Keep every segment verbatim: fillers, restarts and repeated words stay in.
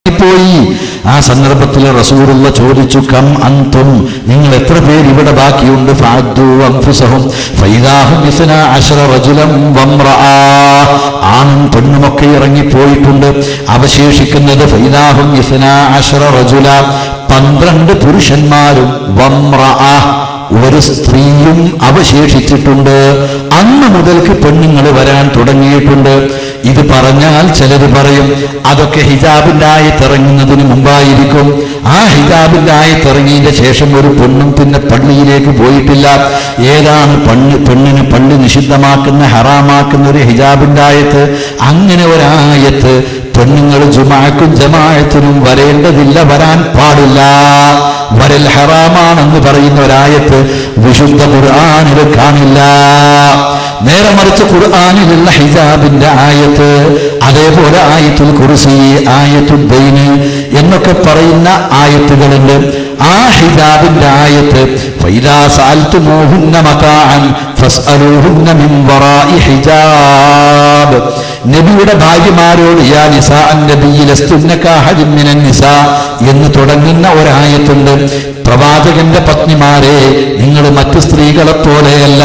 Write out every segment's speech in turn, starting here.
പോയി. ആ സന്ദർഭത്തിൽ റസൂലുള്ള ചോദിച്ചു, കം അൻതും, നിങ്ങൾ എത്ര പേര് ഇവിടെ ബാക്കിയുണ്ട്? ഫഅദ്ദു അൻഫുസഹും ഫൈദാഹും ഇസ്നാ അശറ റജുലൻ വംറഅ, ആണും പെണ്ണുമൊക്കെ ഇറങ്ങിപ്പോയിട്ടുണ്ട്. അവശേഷിക്കുന്നത് ഫൈദാഹും ഇസ്നാ അശറ റജുല, പന്ത്രണ്ട് പുരുഷന്മാരും വംറഅ, ഒരു സ്ത്രീയും അവശേഷിച്ചിട്ടുണ്ട്. അന്ന് മുതൽക്ക് പെണ്ണുങ്ങൾ വരാൻ തുടങ്ങിയിട്ടുണ്ട്. ഇത് പറഞ്ഞാൽ ചിലർ പറയും അതൊക്കെ ഹിജാബിന്റെ ആയത്തിറങ്ങുന്നതിന് മുമ്പായിരിക്കും. ആ ഹിജാബിന്റെ ആയത്തിറങ്ങിയതിന്റെ ശേഷം ഒരു പെണ്ണും പിന്നെ പള്ളിയിലേക്ക് പോയിട്ടില്ല. ഏതാണ് പെണ്ണ് പെണ്ണിന് പള്ളി നിഷിദ്ധമാക്കുന്ന ഹറാമാക്കുന്ന ഒരു ഹിജാബിന്റെ ആയത്ത്? അങ്ങനെ ഒരായത്ത് പെണ്ണുങ്ങൾ ജുമാഅക്കും ജമാഅത്തിനും വരേണ്ടതില്ല, വരാൻ പാടില്ല, വരൽ ഹറാമാണെന്ന് പറയുന്ന ഒരായത്ത് വിശുദ്ധ ഖുർആനിൽ കാണില്ല. നേരെ മറിച്ച് ഖുർആനിലുള്ള ഹിജാബിന്റെ ആയത്ത്, അതേപോലെ ആയത്തുൽ കുർസി, ആയത്തുൽ ബൈന് എന്നൊക്കെ പറയുന്ന ആയത്തുകളുണ്ട്. ആ ഹിജാബിന്റെ ആയത്ത് ഫൈദാ സഅൽതുമൂഹുന്ന മതാഅൻ ഫസ്അലൂഹുന്ന മിൻ വറാഇ ഹിജാബ്, നബിയുടെ ഭാര്യമാരോട് യാ നിസാ അൻ-നബിയ്യ ലസ്തുന്ന കഅഹദിൻ മിനൻ നിസാ എന്ന് തുടങ്ങുന്ന ഒരായത്തുണ്ട്. പ്രവാചകന്റെ പത്നിമാരെ, നിങ്ങൾ മറ്റു സ്ത്രീകളെ പോലെയല്ല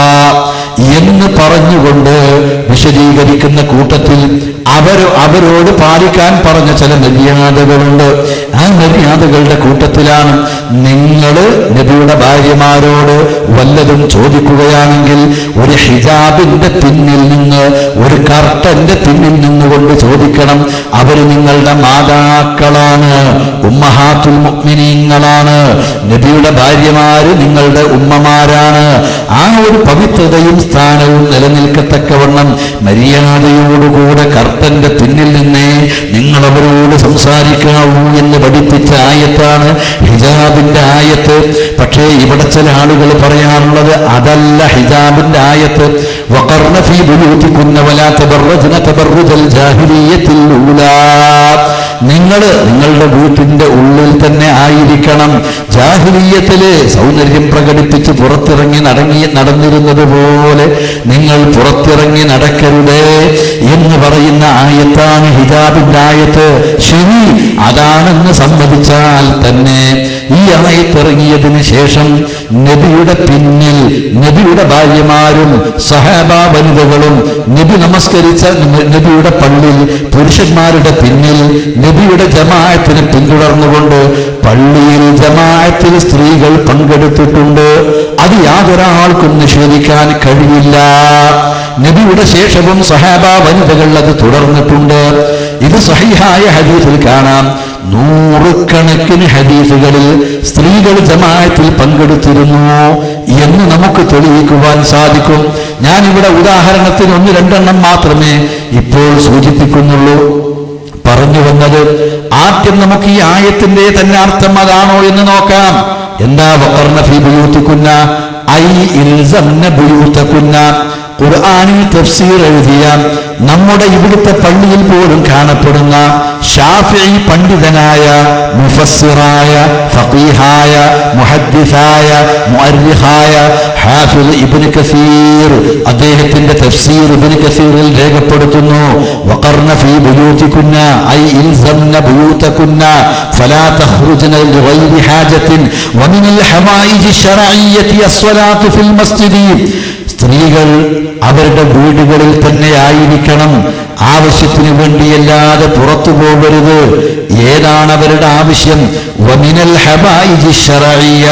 എന്ന് പറഞ്ഞുകൊണ്ട് വിശദീകരിക്കുന്ന കൂട്ടത്തിൽ അവർ അവരോട് പാലിക്കാൻ പറഞ്ഞ ചില മര്യാദകളുണ്ട്. ആ മര്യാദകളുടെ കൂട്ടത്തിലാണ് നിങ്ങൾ നബിയുടെ ഭാര്യമാരോട് വല്ലതും ചോദിക്കുകയാണെങ്കിൽ ഒരു ഹിജാബിന്റെ പിന്നിൽ നിന്ന്, ഒരു കർട്ടന്റെ പിന്നിൽ നിന്നുകൊണ്ട് ചോദിക്കണം. അവർ നിങ്ങളുടെ മാതാക്കളാണ്, ഉമ്മഹാത്തുൽ മുഅ്മിനീങ്ങളാണ്. നബിയുടെ ഭാര്യമാര് നിങ്ങളുടെ ഉമ്മമാരാണ്. ആ ഒരു പവിത്രതയും സ്ഥാനവും നിലനിൽക്കത്തക്കവണ്ണം മര്യാദയോടുകൂടെ കർട്ടന്റെ പിന്നിൽ നിന്നേ നിങ്ങൾ അവരോട് സംസാരിക്കാവൂ എന്ന് പഠിപ്പിച്ച ആയത്താണ് ഹിജാബിന്റെ ആയത്ത്. പക്ഷേ ഇവിടെ ചില ആളുകൾ പറയാറുള്ളത് അതല്ല ഹിജാബിന്റെ ആയത്ത്. വഖർന ഫീ ബുയൂതികുന്ന വലാ തബറജ്ന തബറുജൽ ജാഹിലിയ്യത്തിൽ ഊലാ, നിങ്ങൾ നിങ്ങളുടെ വീട്ടിന്റെ ഉള്ളിൽ തന്നെ ആയിരിക്കണം. ജാഹിലിയ്യത്തില് സൗന്ദര്യം പ്രകടിപ്പിച്ച് പുറത്തിറങ്ങി നടങ്ങി നടന്നിരുന്നത് പോലെ നിങ്ങൾ പുറത്തിറങ്ങി നടക്കരുതേ എന്ന് പറയുന്ന ആയത്താണ് ഹിജാബിന്റെ ആയത്ത്. ശരി, അതാണെന്ന് സമ്മതിച്ചാൽ തന്നെ ഈ ആയത്തിറങ്ങിയതിന് ശേഷം നബിയുടെ പിന്നിൽ നബിയുടെ ഭാര്യമാരും സഹാബാ വനിതകളും നബി നമസ്കരിച്ച നബിയുടെ പള്ളിയിൽ പുരുഷന്മാരുടെ പിന്നിൽ നബിയുടെ ജമാഅത്തിനെ പിന്തുടർന്നുകൊണ്ട് പള്ളിയിൽ ജമാഅത്തിൽ സ്ത്രീകൾ പങ്കെടുത്തിട്ടുണ്ട്. അത് യാതൊരാൾക്കും നിഷേധിക്കാൻ കഴിയില്ല. നബിയുടെ ശേഷവും സഹാബാ വനിതകൾ അത് തുടർന്നിട്ടുണ്ട്. ഇത് സഹീഹായ ഹദീസിൽ കാണാം. നൂറുകണക്കിന് ഹദീസുകളിൽ സ്ത്രീകൾ ജമാഅത്തിൽ പങ്കെടുത്തിരുന്നു എന്ന് നമുക്ക് തെളിയിക്കുവാൻ സാധിക്കും. ഞാനിവിടെ ഉദാഹരണത്തിന് ഒന്ന് രണ്ടെണ്ണം മാത്രമേ ഇപ്പോൾ സൂചിപ്പിക്കുന്നുള്ളൂ. പറഞ്ഞു വന്നത് ആദ്യം നമുക്ക് ഈ ആയത്തിന്റെ തന്നെ അർത്ഥം അതാണോ എന്ന് നോക്കാം. എന്താ വഖർന ഫീ ബുയൂതികുന്ന ഐ ഇൽസംന ബുയൂതകുന്ന? ഖുർആനിൽ തഫ്സീർ എഴുതിയ നമ്മുടെ ഇവിടുത്തെ പള്ളിയിൽ പോലും കാണപ്പെടുന്ന ശാഫിഈ പണ്ഡിതനായ മുഫസ്സിറായ ഫഖീഹായ മുഹദ്ദിസായ മുഅർരിഖായ ഹാഫിദ് ഇബ്നു കസീർ അദ്ദേഹത്തിന്റെ തഫ്സീർ ഇബ്നു കസീറിൽ രേഖപ്പെടുത്തുന്നു, വഖർന ഫീ ബുയൂതികുന്ന ഐ ഇൽസംന ബുയൂതകുന്ന ഫലാ തഖ്റുജ്ന ലിഗൈരി ഹാജത്തിൻ വമിനൽ ഹവായിജി ശർഇയ്യത്തി അസ്സലാത്തു ഫിൽ മസ്ജിദി. സ്ത്രീകൾ അവരുടെ വീടുകളിൽ തന്നെ ആയിരിക്കണം, ആവശ്യത്തിന് വേണ്ടിയല്ലാതെ പുറത്തു പോകരുത്. ഏതാണ് അവരുടെ ആവശ്യം? വമിനൽ ഹബായിജി ശർഇയ്യ,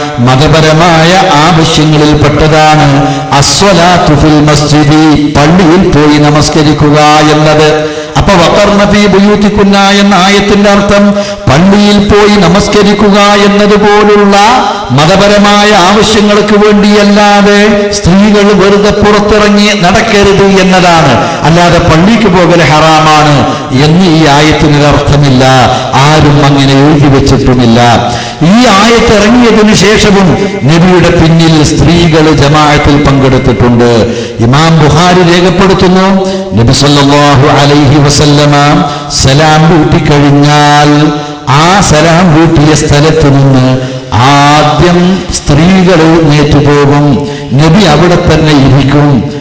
മതപരമായ ആവശ്യങ്ങളിൽ പെട്ടതാണ് അസ്വലാത്തു ഫിൽ മസ്ജിദി, പള്ളിയിൽ പോയി നമസ്കരിക്കുക എന്നത്. അപ്പൊ വഖർന ഫീ ബുയൂതികുന്ന എന്ന ആയത്തിന്റെ അർത്ഥം പള്ളിയിൽ പോയി നമസ്കരിക്കുക എന്നതുപോലുള്ള മതപരമായ ആവശ്യങ്ങൾക്ക് വേണ്ടിയല്ലാതെ സ്ത്രീകൾ വെറുതെ പുറത്തിറങ്ങി നടക്കരുത് എന്നതാണ്. അല്ലാതെ പള്ളിക്ക് പോകൽ ഹറാമാണ് എന്ന് ഈ ആയത്തിനൊരു അർത്ഥമില്ല. ആരും അങ്ങനെ എഴുതി വെച്ചിട്ടുമില്ല. ഈ ആയത്ത് ഇറങ്ങിയതിനു ശേഷവും നബിയുടെ പിന്നിൽ സ്ത്രീകൾ ജമാഅത്തിൽ പങ്കെടുത്തിട്ടുണ്ട്. ഇമാം ബുഖാരി രേഖപ്പെടുത്തുന്നു, നബി സല്ലല്ലാഹു അലൈഹി വസല്ലമ സലാം വീട്ടിക്കഴിഞ്ഞാൽ ആ സലാം വീട്ടിയ സ്ഥലത്ത് നിന്ന് ആദ്യം സ്ത്രീകൾ എഴുന്നേറ്റ് പോകും. നബി അവിടെ തന്നെ ഇരിക്കും.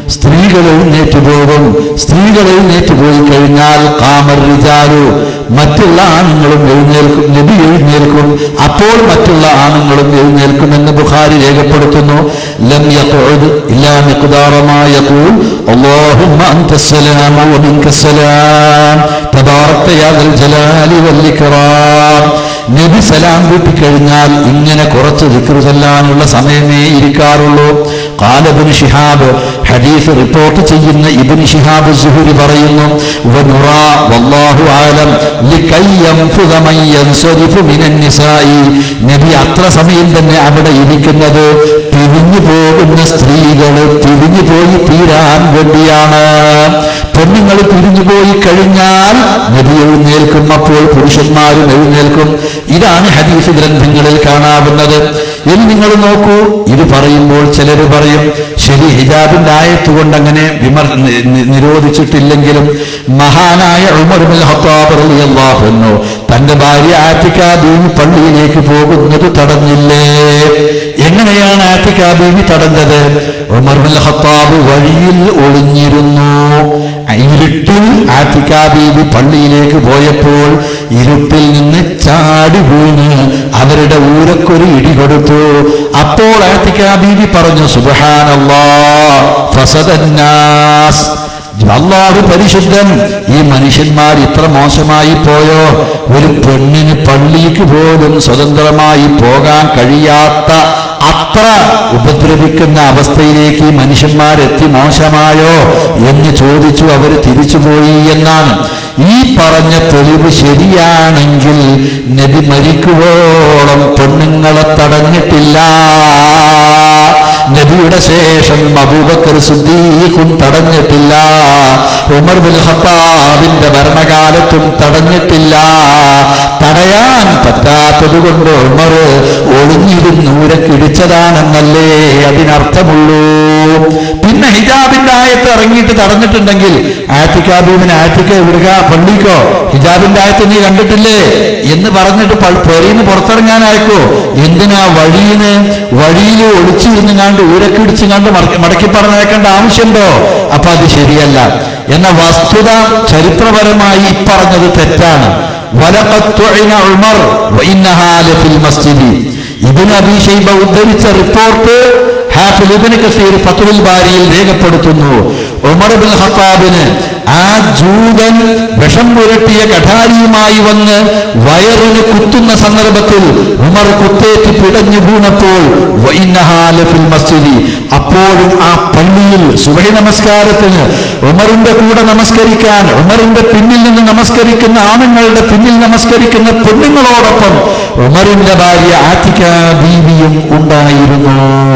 സ്ത്രീകൾ എഴുന്നേറ്റ് പോകും. സ്ത്രീകൾ എഴുന്നേറ്റ് പോയി കഴിഞ്ഞാൽ ഖാമർ റിജാലു, മറ്റുള്ള ആണുങ്ങളും എഴുന്നേൽക്കും. നബി എഴുന്നേൽക്കും, അപ്പോൾ മറ്റുള്ള ആണുങ്ങളും എഴുന്നേൽക്കുമെന്ന് ബുഖാരി രേഖപ്പെടുത്തുന്നു. ലം യഖഉദ് ഇല്ലാ മിഖ്ദാറ മാ യഖൂൽ അല്ലാഹുമ്മ അൻതസ്സലാമു വ മിൻകസ്സലാം തബാറക്ത യാ ദൽ ജലാലി വൽ ഇക്റാം. നബി സലാം വീട്ടിക്കഴിഞ്ഞാൽ ഇങ്ങനെ കുറച്ച് ദിക്ർ ചൊല്ലാനുള്ള സമയമേ ഇരിക്കാറുള്ളൂ. ഖാല ഇബ്നു ശിഹാബ്, ഹദീസ് റിപ്പോർട്ട് ചെയ്യുന്ന ഇബ്നു ശിഹാബ് സുഹരി പറയുന്നു, വനുറാ വല്ലാഹു ആലം ലികൈ യൻഫുദ മൻ യൻസരിഫു മിനൻ നിസാഇ. നബി അത്ര സമയം തന്നെ അവിടെ ഇരിക്കുന്നത് പിരിഞ്ഞു പോകുന്ന സ്ത്രീകൾ പിരിഞ്ഞു പോയി തീരാൻ വേണ്ടിയാണ്. പെണ്ണുങ്ങൾ പിരിഞ്ഞു പോയി കഴിഞ്ഞാൽ നബി എഴുന്നേൽക്കും, അപ്പോൾ പുരുഷന്മാരും എഴുന്നേൽക്കും. ഇതാണ് ഹദീസ് ഗ്രന്ഥങ്ങളിൽ കാണാവുന്നത്. ഇനി നിങ്ങൾ നോക്കൂ, ഇത് പറയുമ്പോൾ ചിലർ പറയും ശരി, ഹിജാബിന്റെ ആയത്ത് കൊണ്ട് അങ്ങനെ വിമർ നിരോധിച്ചിട്ടില്ലെങ്കിലും മഹാനായ ഉമർ ഇബ്നുൽ ഖത്താബ് റളിയല്ലാഹു അൻഹു തന്റെ ഭാര്യ ആതിക ബീവി പള്ളിയിലേക്ക് പോകുന്നത് തടഞ്ഞില്ലേ? എങ്ങനെയാണ് ആതിക ബീവി തടഞ്ഞത്? ഉമർ ഇബ്നുൽ ഖത്താബ് വഴിയിൽ ഒളിഞ്ഞിരുന്നു. ഇരുട്ടിൽ ആതിക ബീവി പള്ളിയിലേക്ക് പോയപ്പോൾ ഇരുട്ടിൽ നിന്ന് ചാടി വീണ് അവരുടെ ഊരക്കൊരു ഇടി കൊടുത്തു. അപ്പോൾ ആതിക ബീവി പറഞ്ഞു, സുബ്ഹാനല്ലാഹ് ഫസദന്നാസ്, അല്ലാഹു പരിശുദ്ധൻ, ഈ മനുഷ്യന്മാർ ഇത്ര മോശമായി പോയോ? ഒരു പെണ്ണിന് പള്ളിക്ക് പോലും സ്വതന്ത്രമായി പോകാൻ കഴിയാത്ത അത്ര ഉപദ്രവിക്കുന്ന അവസ്ഥയിലേക്ക് ഈ മനുഷ്യന്മാരെത്തി മോശമായോ എന്ന് ചോദിച്ചു. അവർ തിരിച്ചുപോയി എന്നാണ്. ഈ പറഞ്ഞ തെളിവ് ശരിയാണെങ്കിൽ നബി മരിക്കുവോളം പെണ്ണുങ്ങളെ തടഞ്ഞിട്ടില്ല. നബിയുടെ ശേഷം അബൂബക്കർ സിദ്ദീഖും തടഞ്ഞിട്ടില്ല. ഉമർ ഇബ്നുൽ ഖത്താബിന്റെ ഭരണകാലത്തും തടഞ്ഞിട്ടില്ല. തടയാൻ പറ്റാത്തത് കൊണ്ട് ഉമർ ഒളിഞ്ഞിരുന്ന് ഊരക്കിടിച്ചതാണെന്നല്ലേ അതിനർത്ഥമുള്ളൂ. പിന്നെ ഹിജാബിന്റെ ആയത്ത് ഇറങ്ങിയിട്ട് തടഞ്ഞിട്ടുണ്ടെങ്കിൽ ആതിക ബീവിനെ ആതിക വിടുക, പള്ളിക്കോ ഹിജാബിന്റെ ആയത്ത് നീ കണ്ടിട്ടില്ലേ എന്ന് പറഞ്ഞിട്ട് പെരീന്ന് പുറത്തിറങ്ങാനായിക്കോ? എന്തിനാ വഴിയിന് വഴിയിൽ ഒളിച്ചിരുന്ന് കണ്ട് ഊരക്കിടിച്ച് കണ്ട് മടക്കി പറഞ്ഞേക്കേണ്ട ആവശ്യമുണ്ടോ? അപ്പൊ അത് ശരിയല്ല എന്ന വസ്തുത ചരിത്രപരമായി ഇപ്പറഞ്ഞത് തെറ്റാണ്. ഉമർ ഇബ്നു അബീ ശൈബ ഉദ്ധരിച്ച റിപ്പോർട്ട് ഹാഫിദ് ഇബ്നു കസീർ ഫത്ഹുൽ ബാരിയിൽ രേഖപ്പെടുത്തുന്നു. ഉമർ ഇബ്നുൽ ഖത്താബിന് ആ ജൂതൻ വിഷം പുരട്ടിയ കഠാരിയുമായി വന്ന് വയറിന് കുത്തുന്ന സന്ദർഭത്തിൽ ഉമർ കുത്തേറ്റ് പിടഞ്ഞു വീണപ്പോൾ അപ്പോഴും ആ പള്ളിയിൽ സുബഹി നമസ്കാരത്തിന് ഉമറിന്റെ കൂടെ നമസ്കരിക്കാൻ, ഉമറിന്റെ പിന്നിൽ നിന്ന് നമസ്കരിക്കുന്ന ആണുങ്ങളുടെ പിന്നിൽ നമസ്കരിക്കുന്ന പെണ്ണുങ്ങളോടൊപ്പം ഉമറിന്റെ ഭാര്യ ആതിക ബീവിയും ഉണ്ടായിരുന്നു.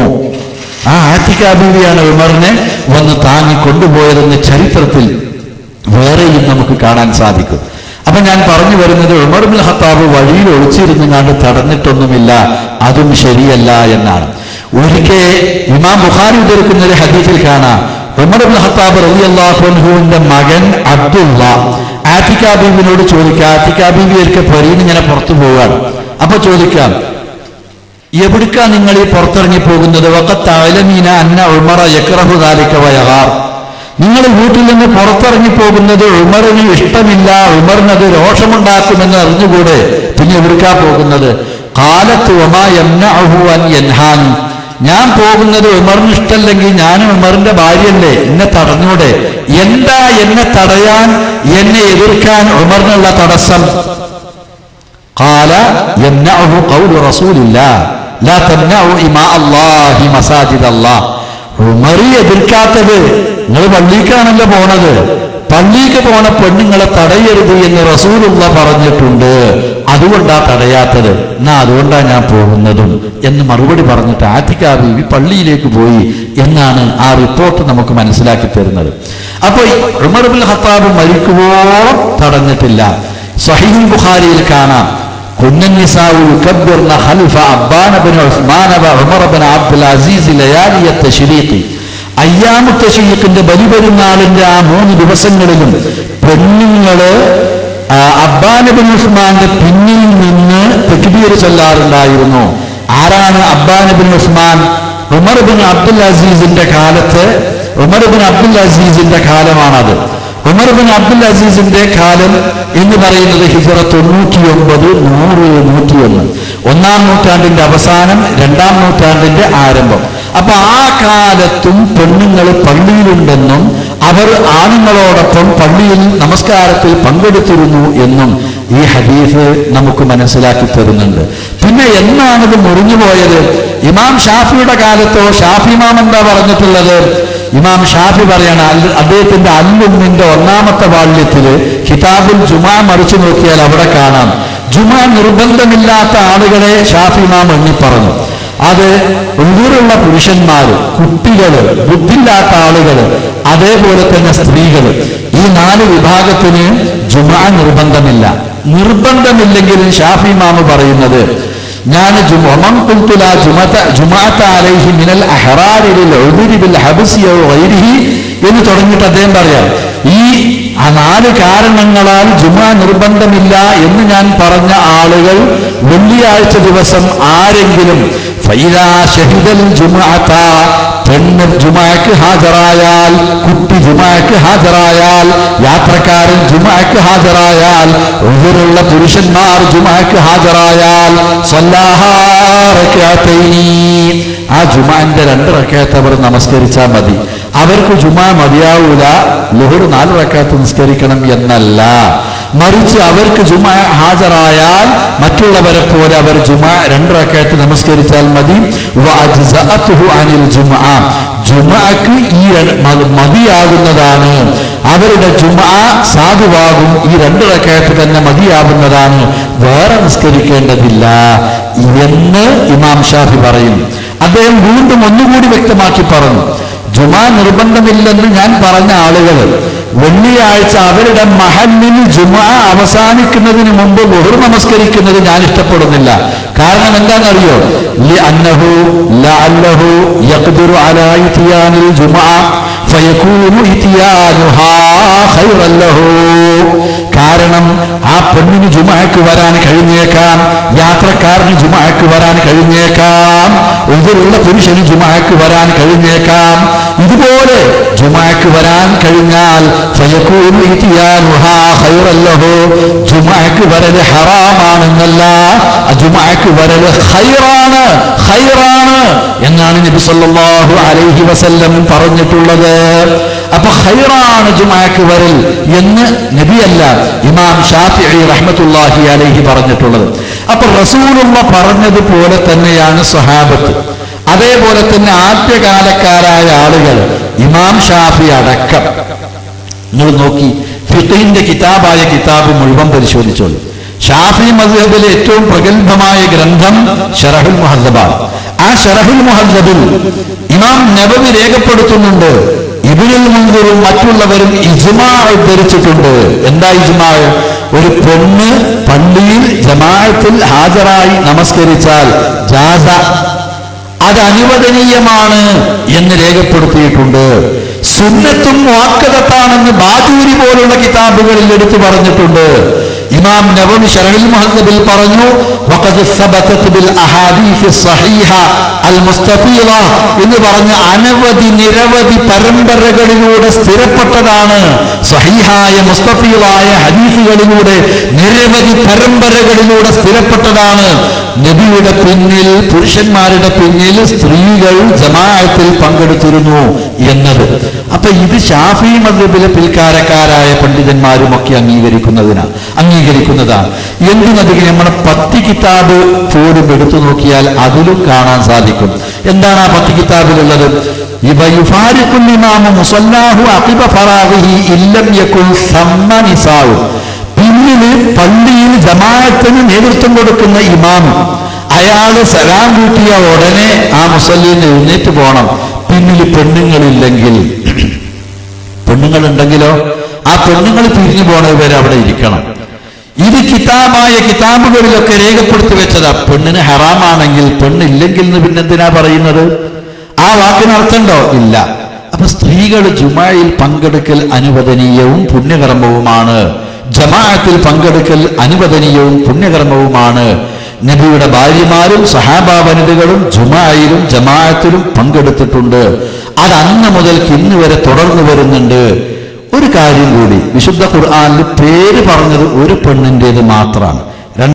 ആ ആതിക ബീവിയാണ് ഉമറിനെ വന്ന് താങ്ങി കൊണ്ടുപോയതെന്ന് ചരിത്രത്തിൽ വേറെയും നമുക്ക് കാണാൻ സാധിക്കും. അപ്പൊ ഞാൻ പറഞ്ഞു വരുന്നത്, ഉമർ ഇബ്നുൽ ഖത്താബ് വഴിയിൽ ഒളിച്ചിരുന്നു കണ്ട് തടഞ്ഞിട്ടൊന്നുമില്ല, അതും ശരിയല്ല എന്നാണ്. ഒരിക്കൽ ഇമാം ബുഖാരി ഉദ്ധരിക്കുന്ന ഒരു ഹദീസിൽ കാണാം, ഉമർ ഇബ്നുൽ ഖത്താബ് റളിയല്ലാഹു അൻഹുവിന്റെ മകൻ അബ്ദുള്ള ആതിക ബീവിനോട് ചോദിക്കുക, ആതിക ബീവി ഒരിക്കൽ പെരീന്ന് ഇങ്ങനെ പുറത്തു പോവുകയാണ്. അപ്പൊ ചോദിക്കാം, എവിടുക്കാ നിങ്ങൾ ഈ പുറത്തിറങ്ങി പോകുന്നത്? വഖത്തഅലമീന അന്ന ഉമറ യക്റഹു ദാലിക വയഗാർ, നിങ്ങൾ വീട്ടിൽ നിന്ന് പുറത്തിറങ്ങി പോകുന്നത് ഉമറിന് ഇഷ്ടമില്ല, ഉമറിനത് രോഷമുണ്ടാക്കുമെന്ന് അറിഞ്ഞുകൂടെ, പിന്നെ എവിടുക്കാ പോകുന്നത്? ഖാലത്ത് വമാ യംനഉഹു അൻ യൻഹാനി, ഞാൻ പോകുന്നത് ഉമറിന് ഇഷ്ടമല്ലെങ്കിൽ ഞാനും ഉമറിന്റെ ഭാര്യയല്ലേ, എന്നെ തടഞ്ഞൂടെ? എന്താ എന്നെ തടയാൻ, എന്നെ എതിർക്കാൻ ഉമറിനുള്ള തടസ്സം? ഖാല യംനഉഹു ഖൗലു റസൂലില്ലാഹ് ലാ തംനഉ ഇമാ അല്ലാഹി മസാജിദല്ലാഹ്. ഉമറി എതിർക്കാത്തത്, നിങ്ങൾ പള്ളിക്കാണല്ലോ പോണത്, പള്ളിക്ക് പോണ പെണ്ണുങ്ങളെ തടയരുത് എന്ന് റസൂലുള്ള പറഞ്ഞിട്ടുണ്ട്, അതുകൊണ്ടാ തടയാത്തത്, എന്നാ അതുകൊണ്ടാ ഞാൻ പോകുന്നതും എന്ന് മറുപടി പറഞ്ഞിട്ട് ആതിക ബീവി പള്ളിയിലേക്ക് പോയി എന്നാണ് ആ റിപ്പോർട്ട് നമുക്ക് മനസ്സിലാക്കി തരുന്നത്. അപ്പൊ ഉമർ ഇബ്നുൽ ഖത്താബ് മരിക്കുവോളം തടഞ്ഞിട്ടില്ല. സ്വഹീഹുൽ ബുഖാരിയിൽ കാണാം, കുന്നന്നിസാഉ യുകബ്ബിർന ഖൽഫ അബ്ബാന ബിൻ ഉസ്മാന വ ഉമർ ബിൻ അബ്ദുൽ അസീസ് ലയാലിയ തശ്രീഖ്. അയ്യാമു തശ്രീഖിന്റെ ബലിപെരുന്നാളിന്റെ ആ മൂന്ന് ദിവസങ്ങളിലും പെണ്ണുങ്ങള് അബ്ബാന ബിൻ ഉസ്മാന്റെ പിന്നിൽ നിന്ന് തക്ബീർ ചൊല്ലാറുണ്ടായിരുന്നു. ആരാണ് Aban bin Uthman? Umar bin Abdul അസീസിന്റെ കാലത്ത് ഉമർ ഇബ്നു അബ്ദുൽ അസീസിന്റെ കാലമാണത്. ഉമർ ഇബ്നു അബ്ദുൽ അസീസിന്റെ കാലം എന്ന് പറയുന്നത് ഹിജ്റ തൊണ്ണൂറ്റി ഒമ്പത് നൂറ് നൂറ്റിയൊന്ന് ഒന്നാം നൂറ്റാണ്ടിന്റെ അവസാനം, രണ്ടാം നൂറ്റാണ്ടിന്റെ ആരംഭം. അപ്പൊ ആ കാലത്തും പെണ്ണുങ്ങൾ പള്ളിയിലുണ്ടെന്നും അവർ ആണുങ്ങളോടൊപ്പം പള്ളിയിൽ നമസ്കാരത്തിൽ പങ്കെടുത്തിരുന്നു എന്നും ഈ ഹദീസ് നമുക്ക് മനസ്സിലാക്കി തരുന്നുണ്ട്. പിന്നെ എന്നാണിത് മുറിഞ്ഞുപോയത്? ഇമാം ഷാഫിയുടെ കാലത്തോ? ഷാഫി ഇമാം എന്താ പറഞ്ഞിട്ടുള്ളത്? ഇമാം ഷാഫി പറയാണ്, അദ്ദേഹത്തിന്റെ അൽ-ഉമ്മിന്റെ ഒന്നാമത്തെ വാള്യത്തില് കിതാബുൽ ജുമാ മറിച്ചു നോക്കിയാൽ അവിടെ കാണാം, ജുമാ നിർബന്ധമില്ലാത്ത ആളുകളെ ഷാഫി ഇമാം എണ്ണി പറഞ്ഞു. അത് ഉള്ളിലുള്ള പുരുഷന്മാര്, കുട്ടികള്, ബുദ്ധിയില്ലാത്ത ആളുകള്, അതേപോലെ തന്നെ സ്ത്രീകള്, ഈ നാല് വിഭാഗത്തിന് ജുമാ നിർബന്ധമില്ല. നിർബന്ധമില്ലെങ്കിലും ഷാഫി ഇമാം പറയുന്നത്, ഞാൻ എന്ന് തുടങ്ങിയിട്ട് അദ്ദേഹം പറയാം, ഈ ആ നാല് കാരണങ്ങളാൽ ജുമാ നിർബന്ധമില്ല എന്ന് ഞാൻ പറഞ്ഞ ആളുകൾ വെള്ളിയാഴ്ച ദിവസം ആരെങ്കിലും ഫൈദാ ഷഹിദൽ ജുമുഅത, പെണ്ണ് ജുമുഅക്ക് ഹാജരായാൽ, കുട്ടി ജുമുഅക്ക് ഹാജരായാൽ, യാത്രക്കാരൻ ജുമുഅക്ക് ഹാജരായാൽ, ഉദുറുള്ള പുരുഷന്മാർ ജുമുഅക്ക് ഹാജരായാൽ, സ്വല്ലഹാ റകഅതൈനി, ആ ജുമുഅന്റെ രണ്ട് റകഅത്ത് അവർ നമസ്കരിച്ചാൽ മതി. അവർക്ക് ജുമാ മതിയാവൂല, ലുഹർ നാല് റകഅത്ത് നിസ്കരിക്കണം എന്നല്ല, മറിച്ച് അവർക്ക് ജുമാ ഹാജരായാൽ മറ്റുള്ളവരെ പോലെ അവർ ജുമാ രണ്ട് റകഅത്ത് നമസ്കരിച്ചാൽ മതി. വഅജ്സഅതുഹു അനിൽ ജുമാ, ജുമാക്ക് ഈ മതിയാകുന്നതാണ്, അവരുടെ ജുമാ സാധുവാകും, ഈ രണ്ട് റകഅത്ത് തന്നെ മതിയാകുന്നതാണ്, വേറെ നിസ്കരിക്കേണ്ടതില്ല എന്ന് ഇമാം ഷാഫി പറയും. അദ്ദേഹം വീണ്ടും ഒന്നുകൂടി വ്യക്തമാക്കി പറഞ്ഞു, ജുമാ നിർബന്ധമില്ലെന്ന് ഞാൻ പറഞ്ഞ ആളുകൾ വെള്ളിയാഴ്ച അവരുടെ മഹല്ലിൽ ജുമാ അവസാനിക്കുന്നതിന് മുമ്പ് ളുഹർ നമസ്കരിക്കുന്നത് ഞാൻ ഇഷ്ടപ്പെടുന്നില്ല. കാരണം എന്താണെന്നറിയോ? ലിഅന്നഹു ലഅല്ലഹു യഖ്ദിറു അലാ ഇത്യാനിൽ ജുമാ ഫയകൂനു ഇത്യാനുഹാ ഖൈറൻ ലഹു. കാരണം ആ പെണ്ണിന് ജുമാക്ക് വരാൻ കഴിഞ്ഞേക്കാം, യാത്രക്കാരന് ജുമാക്ക് വരാൻ കഴിഞ്ഞേക്കാം, ഉദുറുള്ള പുരുഷന് ജുമാക്ക് വരാൻ കഴിഞ്ഞേക്കാം. ഇതുപോലെ ജുമാക്ക് വരാൻ കഴിഞ്ഞാൽ ഫയകൂനു ഇത്യാനുഹാ ഖൈറൻ ലഹു, ജുമാക്ക് വരൽ ഹറാമാണെന്നല്ല, ജുമാക്ക് വരൽ ഖൈറാണ്, ഖൈറാണ് എന്നാണ് നബി സല്ലല്ലാഹു അലൈഹി വസല്ലം പറഞ്ഞിട്ടുള്ളത്. അപ്പൊ ഖൈറാണ് ജുമാക്ക് വരൽ എന്ന് നബിയല്ല, ഇമാം ഷാഫിഈ റഹ്മത്തുള്ളാഹി അലൈഹി പറഞ്ഞിട്ടുള്ളത്. അപ്പൊ റസൂലുള്ള പറഞ്ഞതുപോലെ തന്നെയാണ് സ്വഹാബത്ത്, അതേപോലെ തന്നെ ആദ്യകാലക്കാരായ ആളുകൾ, ഇമാം ഷാഫി അടക്കം. നിങ്ങൾ നോക്കി ഫിഖ്ഹിന്റെ കിതാബായ കിതാബ് മുഴുവൻ പരിശോധിച്ചോളൂ. ഷാഫി മദ്ഹബിലെ ഏറ്റവും പ്രഗത്ഭമായ ഗ്രന്ഥം ശറഹുൽ മുഹദ്ദബാണ്. ആ ശറഹുൽ മുഹദ്ദബിൽ ഇമാം നബവി രേഖപ്പെടുത്തുന്നുണ്ട്, ഇബ്നുൽ മുൻദിറും മറ്റുള്ളവരും ഇജ്മാ ഉദ്ധരിച്ചിട്ടുണ്ട്. എന്താ ഇജ്മാ? ഒരു പെണ്ണ് പള്ളിയിൽ ജമാഅത്തിൽ ഹാജരായി നമസ്കരിച്ചാൽ ജാസ, അത് അനുവദനീയമാണ് എന്ന് രേഖപ്പെടുത്തിയിട്ടുണ്ട്. സുന്നത്തും മുഅക്കദത്താണെന്ന് ബാജൂരി പോലുള്ള കിതാബുകളിൽ എടുത്തു പറഞ്ഞിട്ടുണ്ട്. ഇമാം നവവി ശറഹുൽ മുഹദ്ദബിൽ പറഞ്ഞു, വഖദ് സബതത് ബിൽ അഹാദീസ് സ്വഹീഹ അൽ മുസ്തഫീള എന്ന് പറഞ്ഞ അനവധി നിരവധി പരമ്പരകളിലൂടെ സ്ഥിരപ്പെട്ടതാണ്. സ്വഹീഹായ മുസ്തഫീളായ ഹദീസുകളിലൂടെ നിരവധി പരമ്പരകളിലൂടെ സ്ഥിരപ്പെട്ടതാണ് നബിയുടെ പിന്നിൽ, പുരുഷന്മാരുടെ പിന്നിൽ സ്ത്രീകൾ ജമാഅത്തിൽ പങ്കെടുത്തിരുന്നു എന്നത്. അപ്പൊ ഇത് ഷാഫി മദ്ഹബിലെ പിൽക്കാരക്കാരായ പണ്ഡിതന്മാരും ഒക്കെ അംഗീകരിക്കുന്നതിനാ അംഗീകരിക്കുന്നതാണ് എന്തിനധികം നമ്മുടെ പത്തി കിതാബ് പോലും എടുത്തു നോക്കിയാൽ അതിലും കാണാൻ സാധിക്കും. എന്താണ് ആ പത്തി കിതാബിലുള്ളത്? പിന്നില് പള്ളിയിൽ ജമാഅത്തിന് നേതൃത്വം കൊടുക്കുന്ന ഇമാം, അയാള് സലാം കൂട്ടിയ ഉടനെ ആ മുസല്ലിന് എഴുന്നേറ്റ് പോകണം. പിന്നിൽ പെണ്ണുങ്ങളില്ലെങ്കിൽ, പെണ്ണുങ്ങളുണ്ടെങ്കിലോ ആ പെണ്ണുങ്ങൾ പിരിഞ്ഞു പോണത് വരെ അവിടെ ഇരിക്കണം. ഇത് കിതാബായ കിതാബുകളിലൊക്കെ രേഖപ്പെടുത്തി വെച്ചതാ. പെണ്ണിന് ഹറാമാണെങ്കിൽ പെണ്ണില്ലെങ്കിൽ എന്ന് പിന്നെന്തിനാ പറയുന്നത്? ആ വാക്കിന് അർത്ഥമുണ്ടോ? ഇല്ല. അപ്പൊ സ്ത്രീകൾ ജുമായിൽ പങ്കെടുക്കൽ അനുവദനീയവും പുണ്യകർമ്മവുമാണ്. ജമാഅത്തിൽ പങ്കെടുക്കൽ അനുവദനീയവും പുണ്യകർമ്മവുമാണ് നബിയുടെ ഭാര്യമാരും സഹാബാ വനിതകളും ജുമായിലും ജമാഅത്തിലും പങ്കെടുത്തിട്ടുണ്ട്. അത് അന്ന് മുതൽക്ക് ഇന്ന് വരെ തുടർന്നു വരുന്നുണ്ട്. ഒരു കാര്യം കൂടി, വിശുദ്ധ ഖുർആനിൽ പേര് പറഞ്ഞത് ഒരു പെണ്ണിൻ്റേത് മാത്രമാണ്.